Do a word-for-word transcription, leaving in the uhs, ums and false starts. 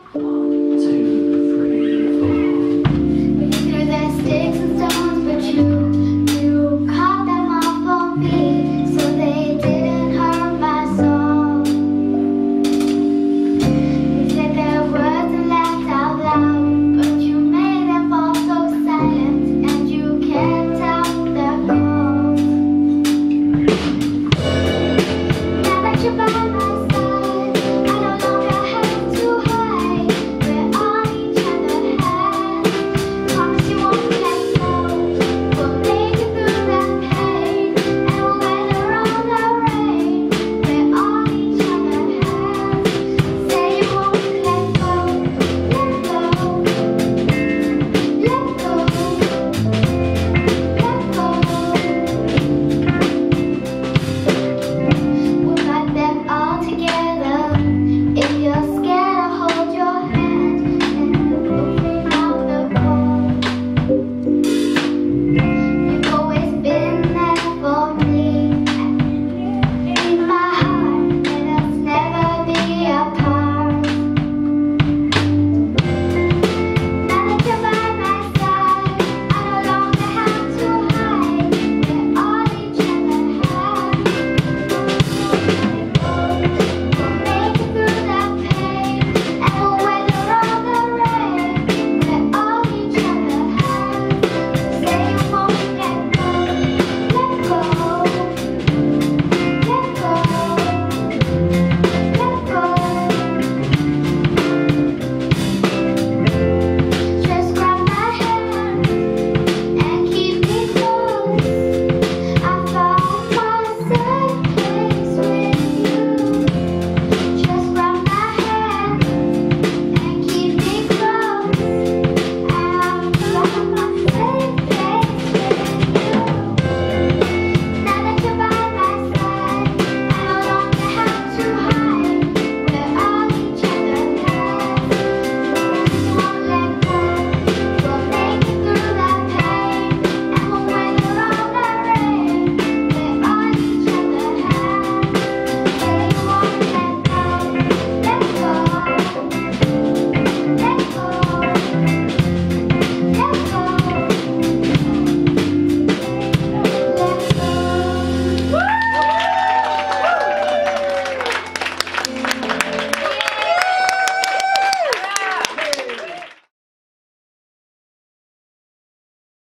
One, two, three, four. We threw their sticks and stones, but you, you caught them all for me, so they didn't hurt my soul. We said their words and laughed out loud, but you made them fall so silent, and you kept out their cold. Now that you're by my side,